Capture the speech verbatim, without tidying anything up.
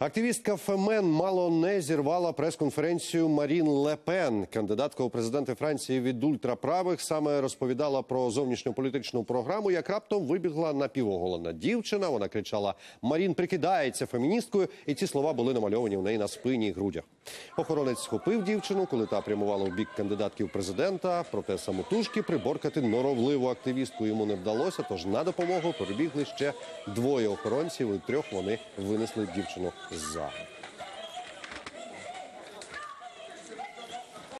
Активістка Фемен мало не зірвала прес-конференцію Марін Ле Пен. Кандидатка у президенти Франції від ультраправих саме розповідала про зовнішньополітичну програму, як раптом вибігла напівоголена дівчина. Вона кричала: «Марін прикидається феміністкою», і ці слова були намальовані у неї на спині і грудях. Охоронець схопив дівчину, коли та прямувала в бік кандидатки в президента. Проте самотужки приборкати норовливу активістку йому не вдалося, тож на допомогу прибігли ще двоє охоронців, і трьох вони винесли дівчину з залу.